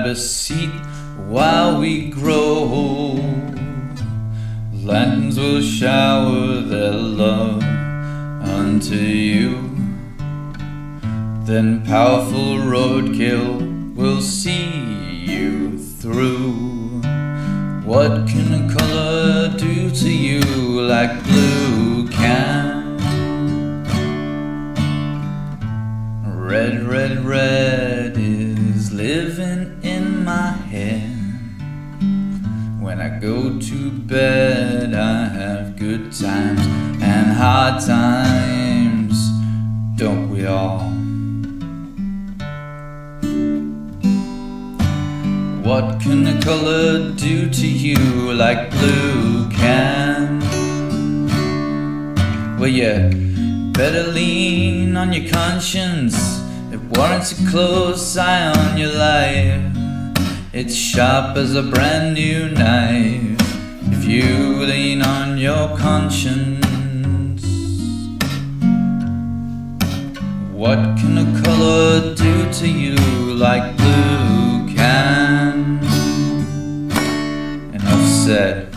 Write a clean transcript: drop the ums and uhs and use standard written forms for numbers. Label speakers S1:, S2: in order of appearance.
S1: a seat while we grow. Lanterns will shower their love unto you. Then powerful roadkill will see you through. What can a color do to you like blue can? Red, red, red is living in my head. When I go to bed, I have good times and hard times, don't we all? What can a color do to you like blue can? Well, you better lean on your conscience. It warrants a close eye on your life. It's sharp as a brand new knife if you lean on your conscience. What can a color do to you like blue can? Enough said.